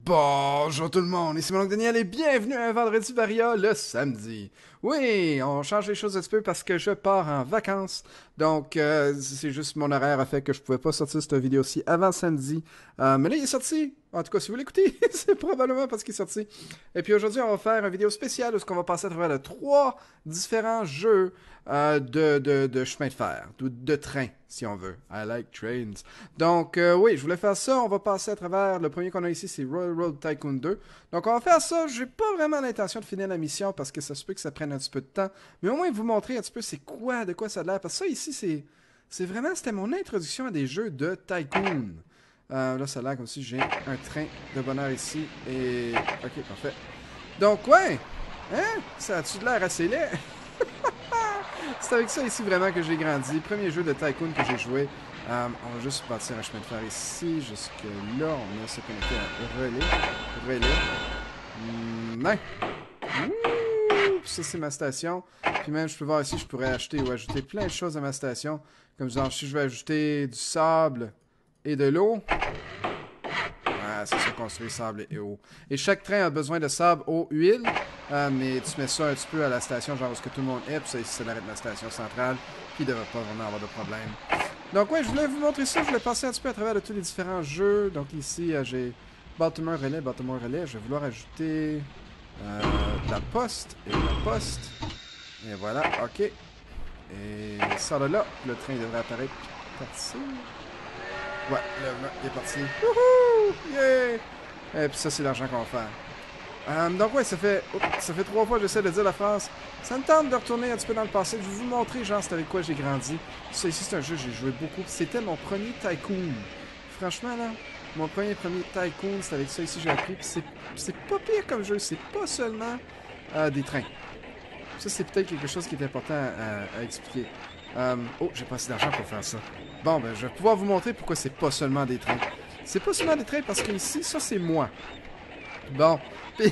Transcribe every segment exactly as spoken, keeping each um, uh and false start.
Bonjour tout le monde, ici mon oncle Daniel et bienvenue à un vendredi varia le samedi. Oui, on change les choses un petit peu parce que je pars en vacances. Donc, euh, c'est juste mon horaire a fait que je pouvais pas sortir cette vidéo-ci avant samedi. Euh, mais là, il est sorti. En tout cas, si vous l'écoutez, c'est probablement parce qu'il est sorti. Et puis aujourd'hui, on va faire une vidéo spéciale où on va passer à travers de trois différents jeux euh, de, de, de chemin de fer, de, de train, si on veut. I like trains. Donc, euh, oui, je voulais faire ça. On va passer à travers. Le premier qu'on a ici, c'est Royal Road Tycoon deux. Donc, on va faire ça. J'ai pas vraiment l'intention de finir la mission parce que ça se peut que ça prenne un petit peu de temps. Mais au moins, vous montrer un petit peu c'est quoi, de quoi ça a l'air. Parce que ça, ici, c'est. C'est vraiment. C'était mon introduction à des jeux de Tycoon. Euh, là, ça a l'air comme si j'ai un train de bonheur ici. Et. Ok, parfait. Donc, ouais. Hein? Ça a-tu de l'air assez laid? C'est avec ça ici vraiment que j'ai grandi. Premier jeu de Tycoon que j'ai joué. Euh, on va juste partir un chemin de fer ici. Jusque là, on va se connecter à relais. Relais. Hmm, non. Ouh, ça, c'est ma station. Puis même, je peux voir ici, je pourrais acheter ou ajouter plein de choses à ma station. Comme genre, si je veux ajouter du sable et de l'eau. Ah, c'est ça, construire sable et eau. Et chaque train a besoin de sable, eau, huile. Euh, mais tu mets ça un petit peu à la station, genre où que tout le monde est. Puis ça, ici, c'est l'arrêt de la station centrale. Puis il ne devrait pas vraiment avoir de problème. Donc, ouais, je voulais vous montrer ça. Je voulais passer un petit peu à travers de tous les différents jeux. Donc, ici, euh, j'ai Baltimore Relais, Baltimore Relais. Je vais vouloir ajouter euh, de la poste et de la poste. Et voilà, ok. Et ça de là. Le train devrait apparaître. Partir. Ouais, là, il est parti. Wouhou! Yeah! Et puis ça, c'est l'argent qu'on va faire. Euh, donc ouais, ça fait oups, ça fait trois fois que j'essaie de dire la phrase. Ça me tente de retourner un petit peu dans le passé. Je vais vous montrer, genre, c'est avec quoi j'ai grandi. Ça ici, c'est un jeu que j'ai joué beaucoup. C'était mon premier Tycoon. Franchement, là, mon premier premier Tycoon, c'est avec ça ici que j'ai appris. Puis c'est, c'est pas pire comme jeu. C'est pas seulement euh, des trains. Ça, c'est peut-être quelque chose qui est important à, à expliquer. Euh, oh, j'ai pas assez d'argent pour faire ça. Bon, ben, je vais pouvoir vous montrer pourquoi c'est pas seulement des trains. C'est pas seulement des trains parce que ici, ça, c'est moi. Bon. Puis,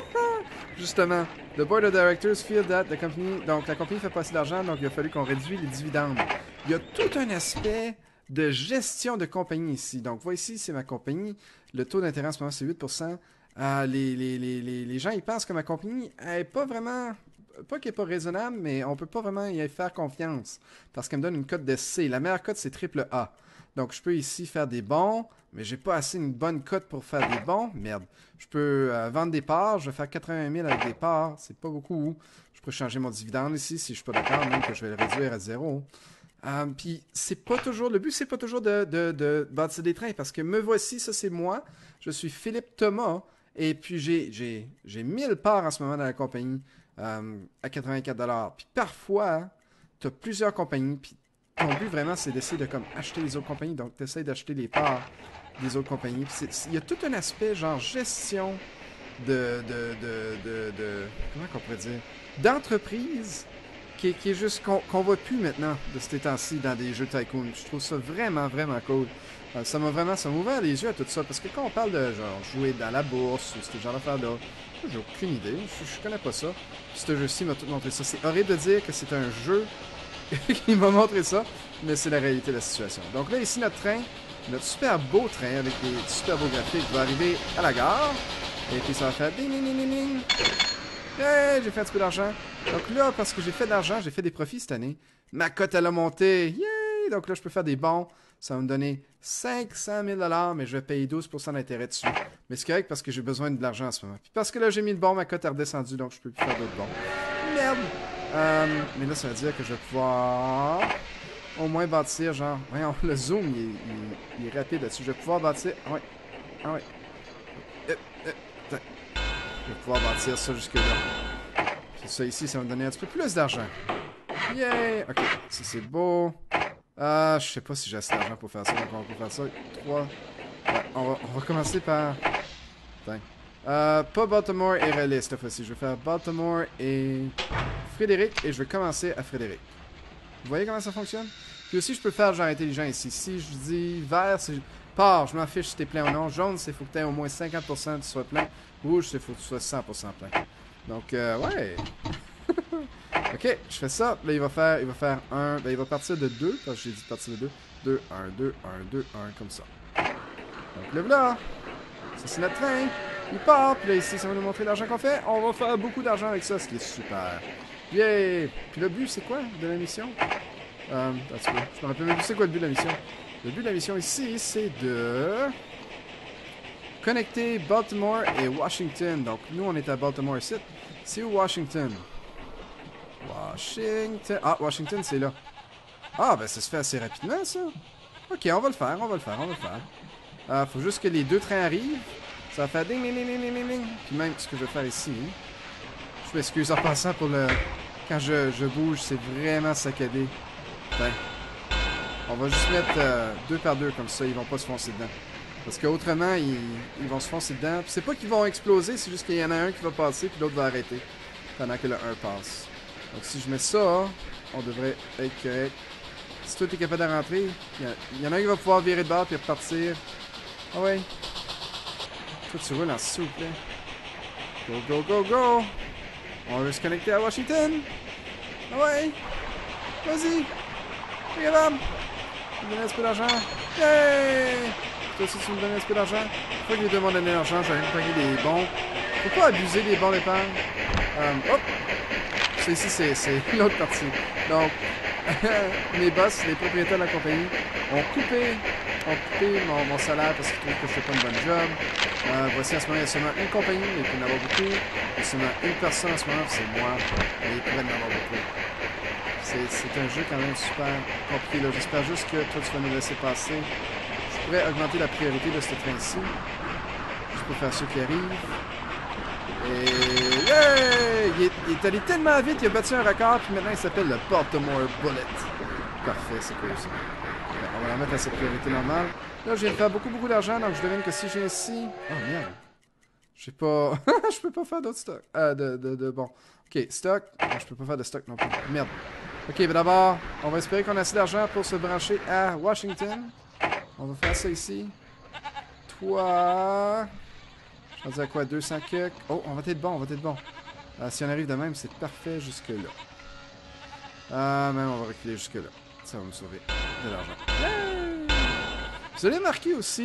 justement, the board of directors feel that the company... Donc, la compagnie fait pas assez d'argent, donc il a fallu qu'on réduise les dividendes. Il y a tout un aspect de gestion de compagnie ici. Donc, voilà ici, c'est ma compagnie. Le taux d'intérêt en ce moment, c'est huit pour cent. Euh, les, les, les, les, les gens, ils pensent que ma compagnie n'est pas vraiment... Pas qu'elle n'est pas raisonnable, mais on peut pas vraiment y faire confiance. Parce qu'elle me donne une cote de C. La meilleure cote, c'est triple A. Donc, je peux ici faire des bons, mais j'ai pas assez une bonne cote pour faire des bons. Merde. Je peux euh, vendre des parts. Je vais faire quatre-vingt mille avec des parts. C'est pas beaucoup. Je peux changer mon dividende ici si je suis pas d'accord, même que je vais le réduire à zéro. Euh, Puis, c'est pas toujours... Le but, c'est pas toujours de, de, de bâtir des trains. Parce que me voici, ça c'est moi. Je suis Philippe Thomas. Et puis, j'ai, j'ai, j'ai mille parts en ce moment dans la compagnie. Euh, à quatre-vingt-quatre dollars. Puis parfois, tu as plusieurs compagnies, puis ton but vraiment, c'est d'essayer de comme acheter les autres compagnies. Donc, tu essaies d'acheter les parts des autres compagnies. Il y a tout un aspect, genre, gestion de... de, de, de, de comment qu'on pourrait dire? D'entreprise qui, qui est juste... qu'on qu'on voit plus maintenant de ces temps-ci dans des jeux Tycoon. Je trouve ça vraiment, vraiment cool. Euh, ça m'a vraiment... Ça m'a ouvert les yeux à tout ça. Parce que quand on parle de, genre, jouer dans la bourse ou ce genre d'affaires-là, j'ai aucune idée, je, je connais pas ça. Puis ce jeu-ci m'a tout montré ça. C'est horrible de dire que c'est un jeu qui m'a montré ça, mais c'est la réalité de la situation. Donc là, ici, notre train, notre super beau train avec des super beaux graphiques va arriver à la gare. Et puis ça va faire ding ding ding ding ding. Yeah, j'ai fait un petit peu d'argent. Donc là, parce que j'ai fait de l'argent, j'ai fait des profits cette année. Ma cote, elle a monté. Yeah! Donc là, je peux faire des bons. Ça va me donner cinq cent mille dollars, mais je vais payer douze pour cent d'intérêt dessus. Mais c'est correct parce que j'ai besoin de l'argent en ce moment. Puis parce que là, j'ai mis le bon, ma cote est redescendue, donc je peux plus faire d'autres bons. Merde! Euh, mais là, ça veut dire que je vais pouvoir au moins bâtir, genre... Voyons, le zoom, il est, il, il est rapide là-dessus. Je vais pouvoir bâtir... Ah ouais. Ah ouais. Euh, euh, je vais pouvoir bâtir ça jusque-là. Puis ça ici, ça va me donner un petit peu plus d'argent. Yay! Ok, ça c'est beau. Ah, je sais pas si j'ai assez d'argent pour faire ça, donc on va faire ça. trois. Ouais, on va, on va commencer par... Attends. Euh, pas Baltimore et Relais cette fois-ci. Je vais faire Baltimore et Frédéric, et je vais commencer à Frédéric. Vous voyez comment ça fonctionne? Puis aussi, je peux faire genre intelligent ici. Si je dis vert, c'est... Pars, je m'en fiche si t'es plein ou non. Jaune, c'est faut que t'aies au moins cinquante pour cent que tu sois plein. Rouge, c'est faut que tu sois cent pour cent plein. Donc, euh, ouais... Ok, je fais ça. Là, il va faire, il va faire un. Ben, il va partir de deux. Parce que j'ai dit de partir de deux. deux, un, deux, un, deux, un, comme ça. Donc, le voilà. Ça, c'est notre train. Il part. Puis là, ici, ça va nous montrer l'argent qu'on fait. On va faire beaucoup d'argent avec ça, ce qui est super. Yeah! Puis le but, c'est quoi de la mission? Euh, attends, je me rappelle même plus c'est quoi le but de la mission. Le but de la mission ici, c'est de connecter Baltimore et Washington. Donc, nous, on est à Baltimore ici. C'est où Washington? Washington. Ah, Washington, c'est là. Ah, ben ça se fait assez rapidement, ça. Ok, on va le faire, on va le faire, on va le faire. Euh, faut juste que les deux trains arrivent. Ça va faire ding, ding, ding, ding, ding, ding. Puis même, ce que je vais faire ici. Je m'excuse en passant pour le... Quand je, je bouge, c'est vraiment saccadé. Ben, on va juste mettre euh, deux par deux, comme ça, ils vont pas se foncer dedans. Parce qu'autrement, ils, ils vont se foncer dedans. Puis c'est pas qu'ils vont exploser, c'est juste qu'il y en a un qui va passer, puis l'autre va arrêter. Pendant que le un passe. Donc si je mets ça, on devrait être correct. Si toi t'es capable de rentrer, il y, y en a un qui va pouvoir virer de bord puis repartir. Ah ouais. Toi tu roules en s'il vous plaît. Go, go, go, go! On va se connecter à Washington. Ah ouais! Vas-y! T'es capable! Tu me donnes un petit peu d'argent. Yay! Toi aussi tu me donnes un petit peu d'argent. Faut que les deux m'ont donné de l'argent, j'ai rien pogné des bons. Faut pas abuser des bons d'épargne. Um, hop! Ça ici c'est l'autre partie. Donc, mes boss, les propriétaires de la compagnie, ont coupé, ont coupé mon, mon salaire parce qu'ils trouvent que je fais pas une bonne job. Euh, voici en ce moment, il y a seulement une compagnie, mais il peut y en avoir beaucoup. Il y a seulement une personne en ce moment, c'est moi, mais il pourrait y en avoir beaucoup. C'est un jeu quand même super compliqué. J'espère juste que toi tu vas nous laisser passer. Je pourrais augmenter la priorité de ce train-ci. Je peux faire ceux qui arrivent. Et yeah! Il est, il est allé tellement vite, il a battu un record, puis maintenant il s'appelle le Baltimore Bullet. Parfait, c'est cool ça. On va la mettre à sa priorité normale. Là, je viens de faire beaucoup, beaucoup d'argent, donc je devine que si j'ai ici... Oh merde! Je sais pas... je peux pas faire d'autres stocks. Euh, de, de, de... Bon. Ok, stock. Non, je peux pas faire de stock non plus. Merde. Ok, ben d'abord, on va espérer qu'on a assez d'argent pour se brancher à Washington. On va faire ça ici. Toi... On va dire quoi, deux cents kicks. Oh, on va être bon, on va être bon. Euh, si on arrive de même, c'est parfait jusque-là. Euh, même on va reculer jusque-là. Ça va me sauver de l'argent. Yeah! Vous allez marquer aussi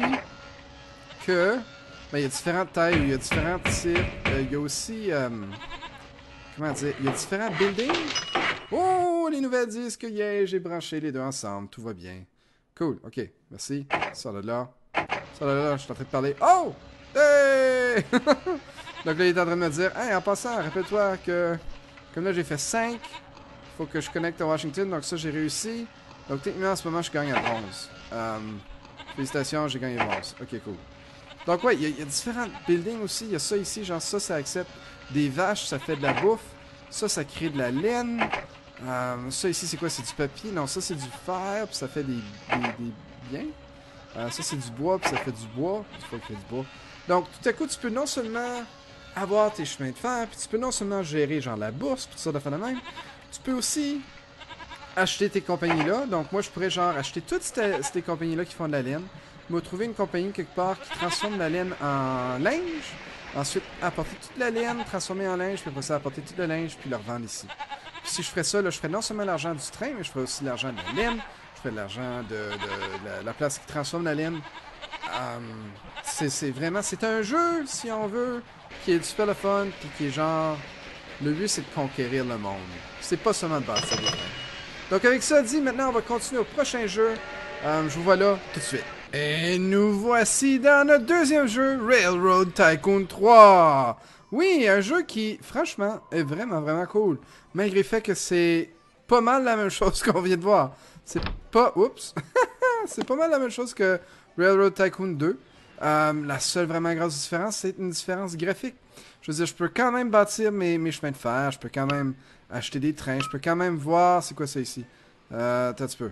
que... Ben, il y a différentes tailles, il y a différents types. Euh, il y a aussi... Euh, comment dire? Il y a différents buildings. Oh, les nouvelles disent que yeah, j'ai branché les deux ensemble. Tout va bien. Cool, ok. Merci. Sors de là. Sors de là, je suis en train de parler. Oh! Hey! Donc là, il est en train de me dire, hey, en passant, rappelle-toi que, comme là, j'ai fait cinq, il faut que je connecte à Washington, donc ça, j'ai réussi. Donc, techniquement, en ce moment, je gagne à bronze. Um, félicitations, j'ai gagné bronze. Ok, cool. Donc, ouais, il y, y a différents buildings aussi. Il y a ça ici, genre ça, ça accepte des vaches, ça fait de la bouffe. Ça, ça crée de la laine. Um, ça ici, c'est quoi? C'est du papier? Non, ça, c'est du fer, puis ça fait des, des, des biens. Uh, ça, c'est du bois, puis ça fait du bois. Il faut qu'il y ait du bois. Donc, tout à coup, tu peux non seulement avoir tes chemins de fer, puis tu peux non seulement gérer, genre, la bourse, puis tout ça de faire de même, tu peux aussi acheter tes compagnies-là. Donc, moi, je pourrais, genre, acheter toutes ces, ces compagnies-là qui font de la laine, me trouver une compagnie quelque part qui transforme la laine en linge, ensuite apporter toute la laine, transformer en linge, puis après ça, apporter tout le linge, puis le revendre ici. Puis si je ferais ça, là, je ferais non seulement l'argent du train, mais je ferais aussi l'argent de la laine, je ferais de l'argent de, de, de la, la place qui transforme la laine. Um, c'est vraiment, c'est un jeu, si on veut, qui est super le fun, puis qui est genre, le but c'est de conquérir le monde. C'est pas seulement de bâtir des trains. Donc avec ça dit, maintenant on va continuer au prochain jeu. Um, je vous vois là tout de suite. Et nous voici dans notre deuxième jeu, Railroad Tycoon trois. Oui, un jeu qui, franchement, est vraiment, vraiment cool. Malgré le fait que c'est pas mal la même chose qu'on vient de voir. C'est pas... Oups! C'est pas mal la même chose que Railroad Tycoon deux. Euh, la seule vraiment grosse différence, c'est une différence graphique. Je veux dire, je peux quand même bâtir mes, mes chemins de fer, je peux quand même acheter des trains, je peux quand même voir... C'est quoi ça ici? Euh, attends un petit peu.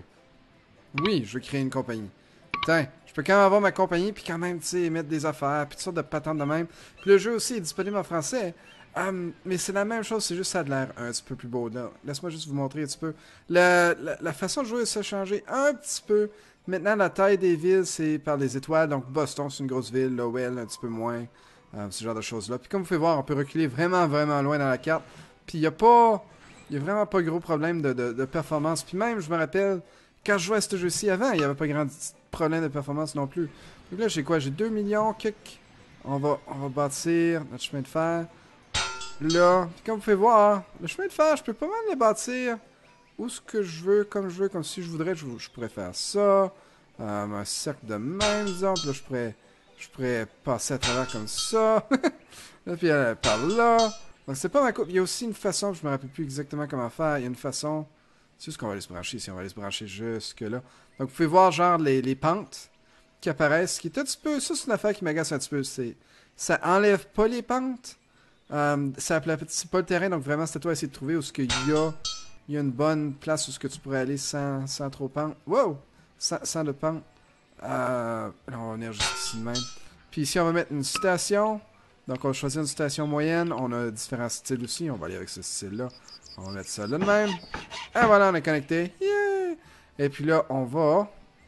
Oui, je veux créer une compagnie. Tiens, je peux quand même avoir ma compagnie, puis quand même, tu sais, mettre des affaires, puis toutes sortes de patentes de même. Puis le jeu aussi est disponible en français. Um, mais c'est la même chose, c'est juste ça a de l'air un petit peu plus beau. Laisse-moi juste vous montrer un petit peu. La, la, la façon de jouer s'est changée un petit peu. Maintenant, la taille des villes, c'est par les étoiles. Donc, Boston, c'est une grosse ville. Lowell, un petit peu moins. Euh, ce genre de choses-là. Puis comme vous pouvez voir, on peut reculer vraiment, vraiment loin dans la carte. Puis il n'y a pas... Il n'y a vraiment pas gros problème de, de, de performance. Puis même, je me rappelle, quand je jouais à ce jeu-ci avant, il n'y avait pas grand problème de performance non plus. Donc là, j'ai quoi? J'ai deux millions, quelques... On va, on va bâtir notre chemin de fer. Là, puis comme vous pouvez voir, le chemin de fer, je peux pas mal le bâtir où ce que je veux, comme je veux, comme si je voudrais, je, je pourrais faire ça. Euh, un cercle de même, disons. Puis là, je pourrais, je pourrais passer à travers comme ça. Là, puis euh, par là. Donc, c'est pas ma coupe. Il y a aussi une façon, je me rappelle plus exactement comment faire. Il y a une façon. C'est juste qu'on va aller se brancher ici. On va aller se brancher jusque là. Donc, vous pouvez voir, genre, les, les pentes qui apparaissent. Qui est un petit peu. Ça, c'est une affaire qui m'agace un petit peu. C'est. Ça enlève pas les pentes. Euh, ça aplatit pas le terrain. Donc, vraiment, c'est à toi d'essayer de trouver où ce qu'il y a. Il y a une bonne place où ce que tu pourrais aller sans, sans trop pente. Wow! Sans, sans de pente. Euh, là, on va venir juste ici de même. Puis ici, on va mettre une station. Donc, on va choisir une station moyenne. On a différents styles aussi. On va aller avec ce style-là. On va mettre ça là de même. Et voilà, on est connecté. Yeah! Et puis là, on va...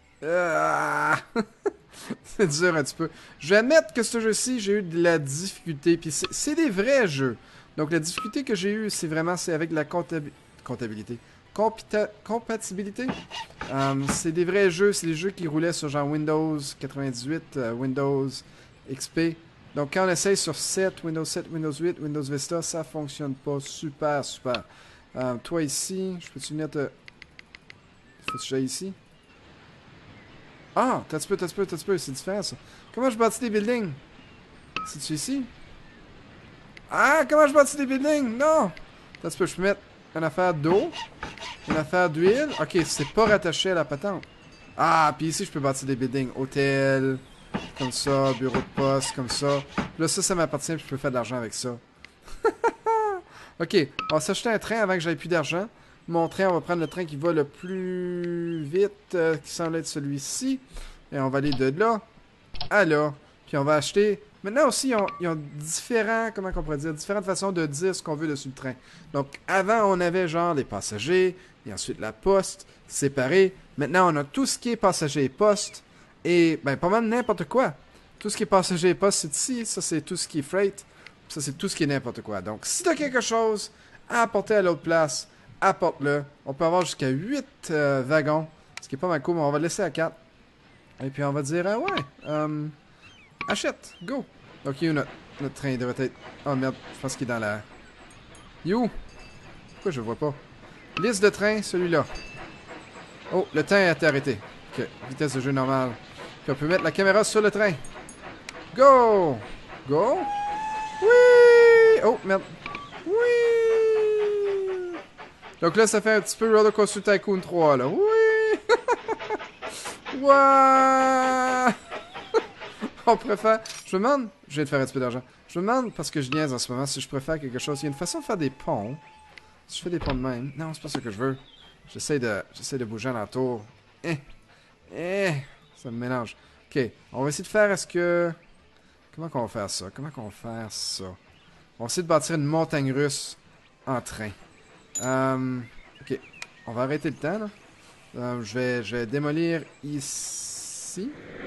Ah! C'est dur un petit peu. Je vais admettre que ce jeu-ci, j'ai eu de la difficulté. Puis c'est des vrais jeux. Donc, la difficulté que j'ai eue, c'est vraiment c'est avec la comptabilité. Comptabilité. Compita compatibilité. Um, c'est des vrais jeux. C'est des jeux qui roulaient sur genre Windows quatre-vingt-dix-huit, uh, Windows X P. Donc quand on essaye sur sept, Windows sept, Windows huit, Windows Vista, ça fonctionne pas super, super. Um, toi ici, je peux-tu venir te... Faut-tu que j'aille ici? Ah, t'as tu peux, t'as tu peux, t'as tu peux. C'est différent ça. Comment je bâtis des buildings? C'est-tu ici? Ah, comment je bâtis des buildings? Non! T'as tu peux, je peux mettre... Une affaire d'eau. Une affaire d'huile. Ok, c'est pas rattaché à la patente. Ah, puis ici, je peux bâtir des buildings. Hôtel. Comme ça. Bureau de poste. Comme ça. Là, ça, ça m'appartient. Puis je peux faire de l'argent avec ça. Ok. On va s'acheter un train avant que j'aille plus d'argent. Mon train, on va prendre le train qui va le plus vite. Euh, qui semble être celui-ci. Et on va aller de là à là. Puis on va acheter... Maintenant aussi, ils ont, ils ont différents, comment on pourrait dire, différentes façons de dire ce qu'on veut dessus le train. Donc, avant, on avait genre les passagers, et ensuite la poste, séparée. Maintenant, on a tout ce qui est passager et poste, et, ben, pas mal n'importe quoi. Tout ce qui est passager et poste, c'est ici. Ça, c'est tout ce qui est freight. Ça, c'est tout ce qui est n'importe quoi. Donc, si t'as quelque chose à apporter à l'autre place, apporte-le. On peut avoir jusqu'à huit euh, wagons, ce qui est pas mal cool, mais on va le laisser à quatre. Et puis, on va dire, ah ouais, euh... achète, go! Donc, il y a notre, notre train, il devrait être... Oh merde, je pense qu'il est dans la... You! Pourquoi je le vois pas? Liste de train, celui-là. Oh, le train a été arrêté. Ok, vitesse de jeu normale. Puis on peut mettre la caméra sur le train. Go! Go! Oui! Oh, merde. Oui! Donc là, ça fait un petit peu Roller Coaster Tycoon trois, là. Oui! Ouais! On préfère... Je me demande... Je viens de faire un petit peu d'argent. Je me demande, parce que je niaise en ce moment, si je préfère quelque chose. Il y a une façon de faire des ponts. Si je fais des ponts de même... Non, c'est pas ça que je veux. J'essaie de... J'essaie de bouger alentour. Eh! Eh! Ça me mélange. Ok. On va essayer de faire... Est-ce que... Comment qu'on va faire ça? Comment qu'on va faire ça? On va essayer de bâtir une montagne russe en train. Euh... Ok. On va arrêter le temps, là. Euh, je vais... Je vais démolir ici.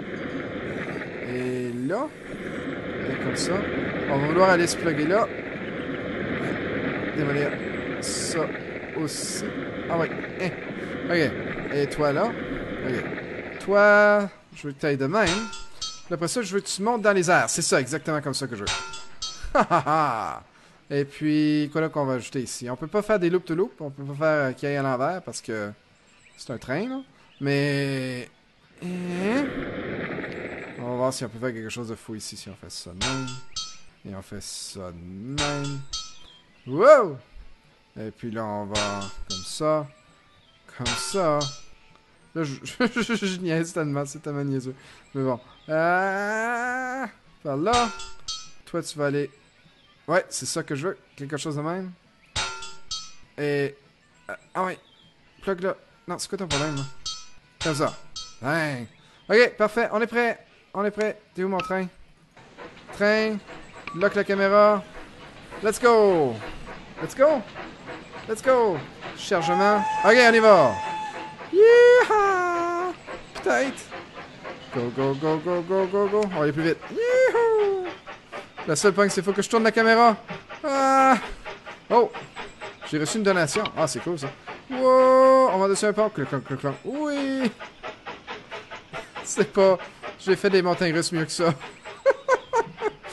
Et là, et comme ça, on va vouloir aller se plugger là. Démolir ça aussi. Ah oui, eh. Ok. Et toi là. Ok. Toi, je veux que tu ailles de même. Après ça, je veux que tu montes dans les airs. C'est ça, exactement comme ça que je veux. Et puis, quoi là qu'on va ajouter ici? On peut pas faire des loop-to-loop. On peut pas faire euh, qu'il aille à l'envers parce que c'est un train, là. Mais... Eh... On va voir si on peut faire quelque chose de fou ici, si on fait ça de même. Et on fait ça de même. Wow! Et puis là, on va comme ça. Comme ça. Là, je, je, je, je niaise tellement, c'est tellement niaiseux. Mais bon. Ah, par là. Toi, tu vas aller... Ouais, c'est ça que je veux. Quelque chose de même. Et... Ah ouais. Plug là. Non, c'est quoi ton problème, là? Comme ça. Bang. Ok, parfait. On est prêt. On est prêt. T'es où mon train? Train. Lock la caméra. Let's go. Let's go. Let's go. Chargement. Ok, on y va. Yeehaw. Peut-être. Go, go, go, go, go, go, go. On va aller plus vite. Yeehaw. La seule point, c'est qu'il faut que je tourne la caméra. Ah. Oh. J'ai reçu une donation. Ah, c'est cool ça. Wow. On va dessus un pont. Clic, clic, clic, clic. Oui. C'est pas... J'ai fait des montagnes russes mieux que ça.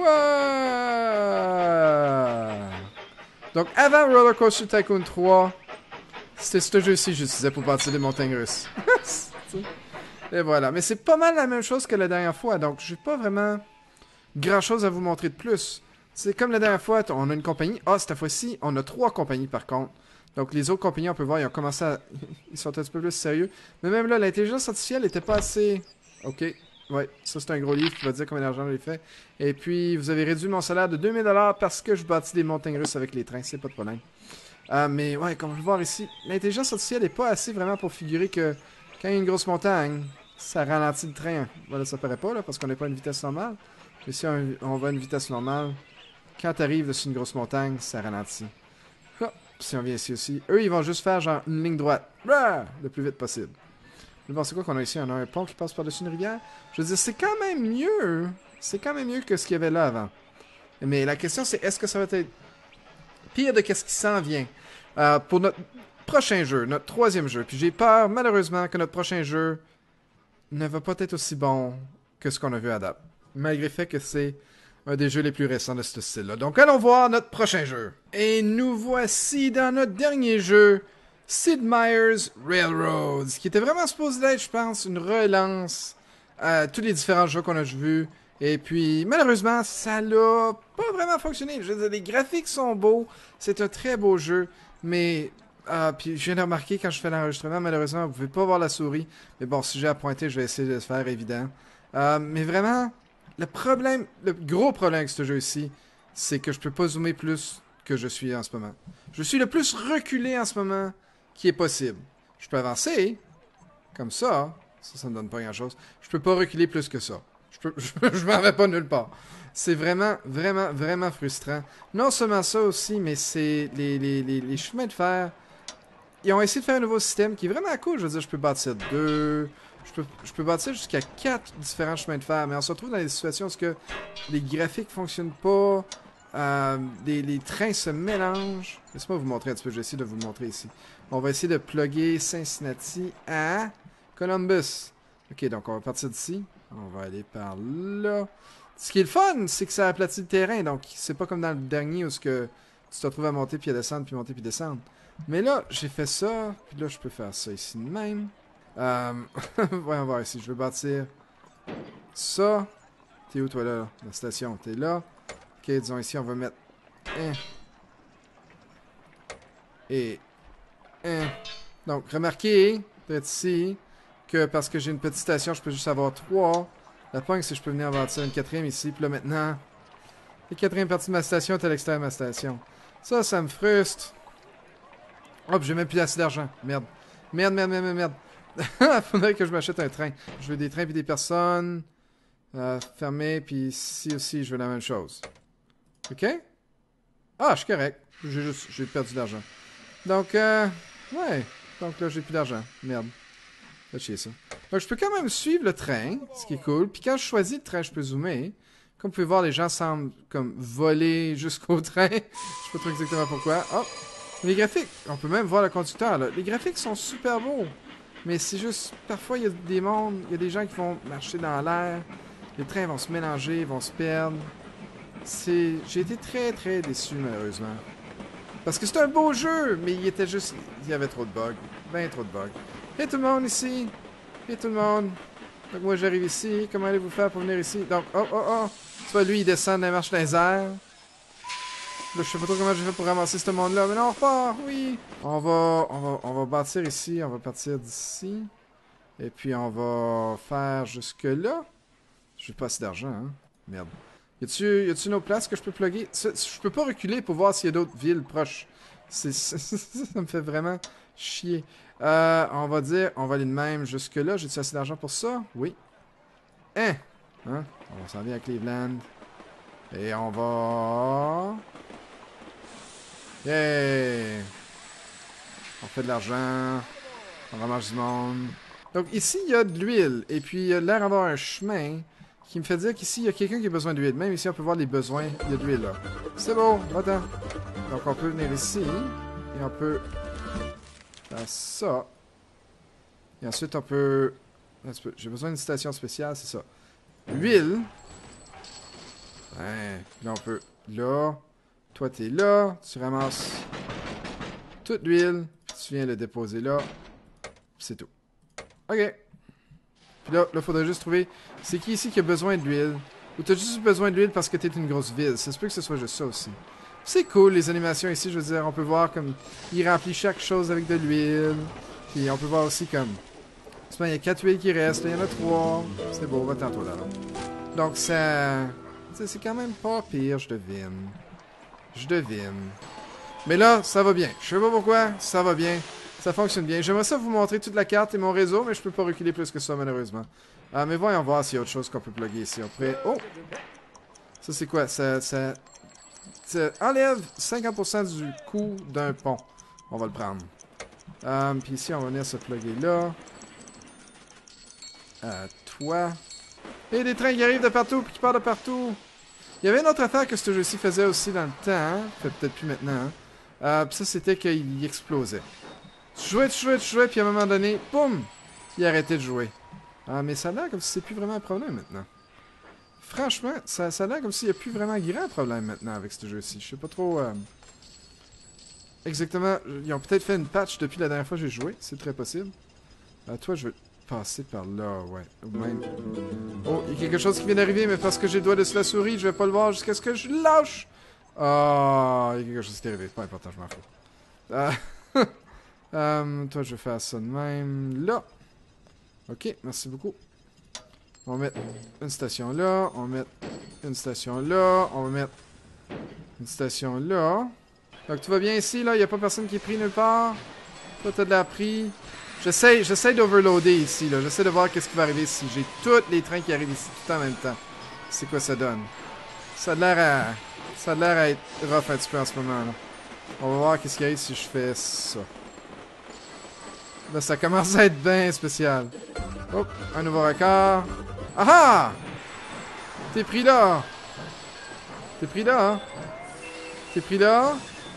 Donc, avant Roller Coaster Tycoon trois, c'était ce jeu-ci que j'utilisais pour bâtir des montagnes russes. Et voilà. Mais c'est pas mal la même chose que la dernière fois, donc j'ai pas vraiment grand-chose à vous montrer de plus. C'est comme la dernière fois, on a une compagnie. Ah, cette fois-ci, on a trois compagnies par contre. Donc les autres compagnies, on peut voir, ils ont commencé à... Ils sont un petit peu plus sérieux. Mais même là, l'intelligence artificielle était pas assez... Ok. Ouais, ça c'est un gros livre qui va dire combien d'argent j'ai fait. Et puis, vous avez réduit mon salaire de deux mille dollars parce que je bâtis des montagnes russes avec les trains, c'est pas de problème. Euh, mais ouais, comme je vais voir ici, l'intelligence artificielle est pas assez vraiment pour figurer que quand il y a une grosse montagne, ça ralentit le train. Voilà, ça paraît pas là, parce qu'on n'est pas à une vitesse normale. Mais si on, on va à une vitesse normale, quand t'arrives sur une grosse montagne, ça ralentit. Ah, si on vient ici aussi, eux ils vont juste faire genre une ligne droite. Rah! Le plus vite possible. Mais bon, c'est quoi qu'on a ici? On a un pont qui passe par-dessus une rivière. Je veux dire, c'est quand même mieux. C'est quand même mieux que ce qu'il y avait là avant. Mais la question, c'est est-ce que ça va être pire de qu'est-ce qui s'en vient? Euh, pour notre prochain jeu, notre troisième jeu. Puis j'ai peur, malheureusement, que notre prochain jeu ne va pas être aussi bon que ce qu'on a vu à date. Malgré le fait que c'est un des jeux les plus récents de ce style-là. Donc allons voir notre prochain jeu. Et nous voici dans notre dernier jeu, Sid Meier's Railroads, qui était vraiment supposé être, je pense, une relance à tous les différents jeux qu'on a vus. Et puis, malheureusement, ça n'a pas vraiment fonctionné. Je veux dire, les graphiques sont beaux, c'est un très beau jeu, mais... Euh, puis je viens de remarquer quand je fais l'enregistrement, malheureusement, vous pouvez pas voir la souris. Mais bon, si j'ai à pointer, je vais essayer de le faire évident. Euh, mais vraiment, le problème, le gros problème avec ce jeu-ci, c'est que je peux pas zoomer plus que je suis en ce moment. Je suis le plus reculé en ce moment qui est possible. Je peux avancer, comme ça, ça, ça me donne pas grand-chose. Je peux pas reculer plus que ça. Je peux, je, je m'en vais pas nulle part. C'est vraiment, vraiment, vraiment frustrant. Non seulement ça aussi, mais c'est les, les, les, les chemins de fer. Ils ont essayé de faire un nouveau système qui est vraiment cool. Je veux dire, je peux bâtir deux... Je peux, je peux bâtir jusqu'à quatre différents chemins de fer. Mais on se retrouve dans des situations où que les graphiques fonctionnent pas. Euh, les, les trains se mélangent. Laissez-moi vous montrer un petit peu. Je vais essayer de vous le montrer ici. On va essayer de plugger Cincinnati à Columbus. Ok, donc on va partir d'ici. On va aller par là. Ce qui est le fun, c'est que ça aplatit le terrain. Donc, c'est pas comme dans le dernier où ce que tu te retrouves à monter puis à descendre, puis monter puis descendre. Mais là, j'ai fait ça. Puis là, je peux faire ça ici de même. Euh... Voyons voir ici. Je vais bâtir ça. T'es où, toi, là? La station. T'es là. Ok, disons ici, on va mettre un. Et un. Donc, remarquez, peut-être ici, que parce que j'ai une petite station, je peux juste avoir trois. La pointe, c'est que je peux venir bâtir une quatrième ici. Puis là, maintenant, la quatrième partie de ma station est à l'extérieur de ma station. Ça, ça me frustre. Hop, j'ai même plus assez d'argent. Merde. Merde, merde, merde, merde, merde. Faudrait que je m'achète un train. Je veux des trains puis des personnes. Euh, fermé, puis ici aussi, je veux la même chose. Ok? Ah, je suis correct. J'ai juste, j'ai perdu de l'argent. Donc, euh, ouais. Donc là, j'ai plus d'argent. Merde. Fais chier ça. Donc, je peux quand même suivre le train, ce qui est cool. Puis quand je choisis le train, je peux zoomer. Comme vous pouvez voir, les gens semblent comme voler jusqu'au train. Je sais pas trop exactement pourquoi. Oh! Les graphiques, on peut même voir le conducteur, là. Les graphiques sont super beaux. Mais c'est juste, parfois, il y a des mondes, il y a des gens qui vont marcher dans l'air. Les trains vont se mélanger, vont se perdre. C'est... J'ai été très, très déçu, malheureusement. Parce que c'est un beau jeu, mais il était juste... Il y avait trop de bugs. Ben trop de bugs. Hey tout le monde ici! Hey tout le monde! Donc moi, j'arrive ici. Comment allez-vous faire pour venir ici? Donc, oh, oh, oh! Tu vois, lui, il descend dans les marches dans les airs. Là, je sais pas trop comment j'ai fait pour ramasser ce monde-là, mais non, on repart, oui! On va, on va, on va bâtir ici, on va partir d'ici. Et puis, on va faire jusque-là. J'ai pas assez d'argent, hein? Merde. Y a-tu, y a-tu une autre place que je peux plugger? Je peux pas reculer pour voir s'il y a d'autres villes proches. C'est, ça me fait vraiment chier. Euh, on va dire, on va aller de même jusque-là. J'ai-tu assez d'argent pour ça? Oui. Hein? Hein? On s'en vient à Cleveland. Et on va... Yeah! On fait de l'argent. On ramasse du monde. Donc ici, il y a de l'huile. Et puis, il y a l'air d'avoir un chemin qui me fait dire qu'ici, il y a quelqu'un qui a besoin d'huile. Même ici, on peut voir les besoins. Il y a de l'huile là. C'est bon, va-t'en. Donc, on peut venir ici. Et on peut faire ça. Et ensuite, on peut... J'ai besoin d'une station spéciale, c'est ça. Huile. Ouais. Là, on peut... Là. Toi, t'es là. Tu ramasses toute l'huile. Tu viens le déposer là. C'est tout. OK. Puis là, là, faudrait juste trouver... C'est qui ici qui a besoin de l'huile? Ou t'as juste besoin de l'huile parce que t'es une grosse ville? Ça se peut que ce soit juste ça aussi. C'est cool, les animations ici, je veux dire. On peut voir comme... Il remplit chaque chose avec de l'huile. Puis on peut voir aussi comme... Il y a quatre huiles qui restent. Là, il y en a trois. C'est beau, va tantôt là. Donc ça... C'est quand même pas pire, je devine. Je devine. Mais là, ça va bien. Je sais pas pourquoi, ça va bien. Ça fonctionne bien. J'aimerais ça vous montrer toute la carte et mon réseau, mais je peux pas reculer plus que ça, malheureusement. Ah, mais voyons voir s'il y a autre chose qu'on peut plugger ici. On pourrait... Oh! Ça, c'est quoi? Ça, ça... ça enlève cinquante pour cent du coût d'un pont. On va le prendre. Um, Puis ici, on va venir se plugger là. Euh, toi. Et des trains qui arrivent de partout puis qui partent de partout. Il y avait une autre affaire que ce jeu-ci faisait aussi dans le temps. Hein? Fait peut-être plus maintenant. Hein? Euh, puis ça, c'était qu'il explosait. Tu jouais, tu jouais, tu jouais, puis à un moment donné, boum! Il arrêtait de jouer. Ah, mais ça a l'air comme si c'est plus vraiment un problème maintenant. Franchement, ça, ça a l'air comme s'il n'y a plus vraiment un grand problème maintenant avec ce jeu-ci. Je sais pas trop... Euh... Exactement. Ils ont peut-être fait une patch depuis la dernière fois que j'ai joué. C'est très possible. Euh, toi, je vais passer par là, ouais. Ou même... Oh, il y a quelque chose qui vient d'arriver, mais parce que j'ai le doigt dessus la souris, je vais pas le voir jusqu'à ce que je lâche. Ah, oh, il y a quelque chose qui est arrivé. C'est pas important, je m'en fous. Euh... Um, toi, je vais faire ça de même. Là. Ok, merci beaucoup. On va mettre une station là. On va mettre une station là. On va mettre une station là. Donc, tout va bien ici, là. Il n'y a pas personne qui est pris nulle part. Toi, t'as de l'air pris. J'essaie j'essaie d'overloader ici, là. J'essaie de voir qu'est-ce qui va arriver ici. J'ai tous les trains qui arrivent ici tout en même temps. C'est quoi ça donne? Ça a l'air à... Ça a l'air à être rough un petit peu en ce moment, là. On va voir qu'est-ce qui arrive si je fais ça. Là, ça commence à être bien spécial. Hop, un nouveau record. Ah ah! T'es pris là! T'es pris là, hein? T'es pris là?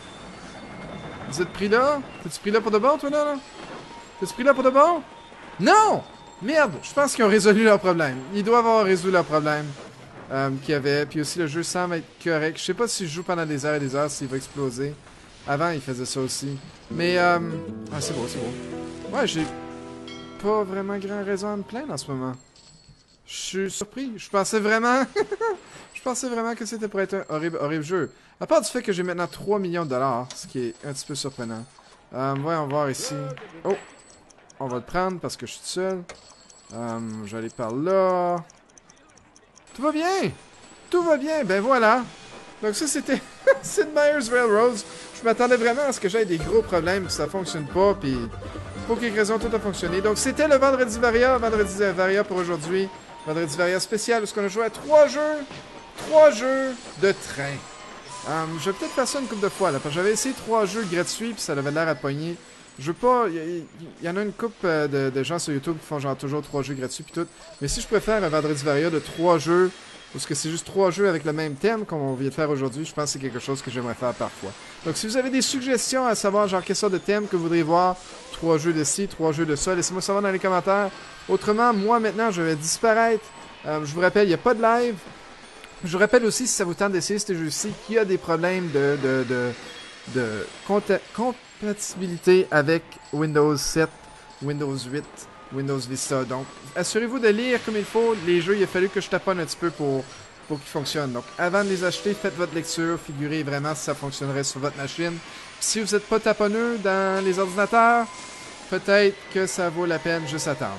Vous êtes pris là? T'es-tu pris là pour de bon, toi, là? là? T'es-tu pris là pour de bon? Non! Merde! Je pense qu'ils ont résolu leur problème. Ils doivent avoir résolu leur problème. Euh, qu'il y avait. Puis aussi, le jeu semble être correct. Je sais pas si je joue pendant des heures et des heures, s'il va exploser. Avant, il faisait ça aussi. Mais, euh... ah, c'est beau, c'est beau. Ouais, j'ai pas vraiment grand raison à me plaindre en ce moment. Je suis surpris. Je pensais vraiment... je pensais vraiment que c'était pour être un horrible, horrible jeu. À part du fait que j'ai maintenant trois millions de dollars, ce qui est un petit peu surprenant. Euh, voyons voir ici. Oh! On va le prendre parce que je suis tout seul. Euh, je vais aller par là. Tout va bien! Tout va bien! Ben voilà! Donc ça, c'était Sid Meier's Railroads. Je m'attendais vraiment à ce que j'aie des gros problèmes, que ça fonctionne pas, puis... Pour quelque raison, tout a fonctionné. Donc, c'était le Vendredi Varia. Vendredi Varia pour aujourd'hui. Vendredi Varia spécial, parce qu'on a joué à trois jeux. Trois jeux de train. Um, je vais peut-être faire ça une couple de fois, là. Parce que j'avais essayé trois jeux gratuits, puis ça avait l'air à pogner. Je veux pas... Il y, y en a une couple de, de gens sur YouTube qui font genre toujours trois jeux gratuits, puis tout. Mais si je préfère un Vendredi Varia de trois jeux, parce que c'est juste trois jeux avec le même thème, comme on vient de faire aujourd'hui, je pense que c'est quelque chose que j'aimerais faire parfois. Donc, si vous avez des suggestions à savoir, genre, quelle sorte de thème que vous voudriez voir, trois jeux de ci, trois jeux de ça, laissez-moi savoir dans les commentaires. Autrement, moi, maintenant, je vais disparaître. Euh, je vous rappelle, il n'y a pas de live. Je vous rappelle aussi, si ça vous tente d'essayer ce jeu-ci, qu'il y a des problèmes de, de, de, de compa compatibilité avec Windows sept, Windows huit, Windows Vista. Donc, assurez-vous de lire comme il faut les jeux. Il a fallu que je taponne un petit peu pour, pour qu'ils fonctionnent. Donc, avant de les acheter, faites votre lecture. Figurez vraiment si ça fonctionnerait sur votre machine. Puis, si vous n'êtes pas taponneux dans les ordinateurs, peut-être que ça vaut la peine juste attendre.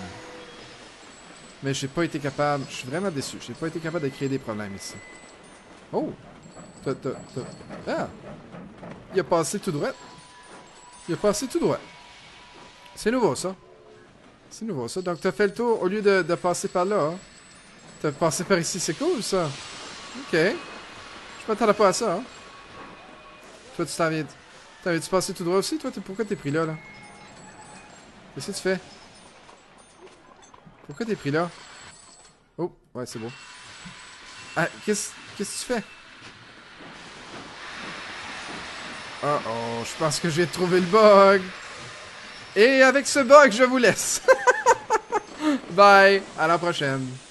Mais j'ai pas été capable... Je suis vraiment déçu. J'ai pas été capable de créer des problèmes ici. Oh! T'as... t'as... Ah! Il a passé tout droit. Il a passé tout droit. C'est nouveau, ça. C'est nouveau, ça. Donc, t'as fait le tour au lieu de, de passer par là. Hein? T'as passé par ici. C'est cool, ça. Ok. Je m'attendais pas à ça. Hein? Toi, tu t'en viens... T'avais-tu passé tout droit aussi, toi? Pourquoi t'es pris là, là? Qu'est-ce que tu fais? Pourquoi t'es pris là? Oh, ouais, c'est beau. Ah, qu'est-ce qu'est-ce que tu fais? Oh oh, je pense que j'ai trouvé le bug. Et avec ce bug, je vous laisse. Bye, à la prochaine.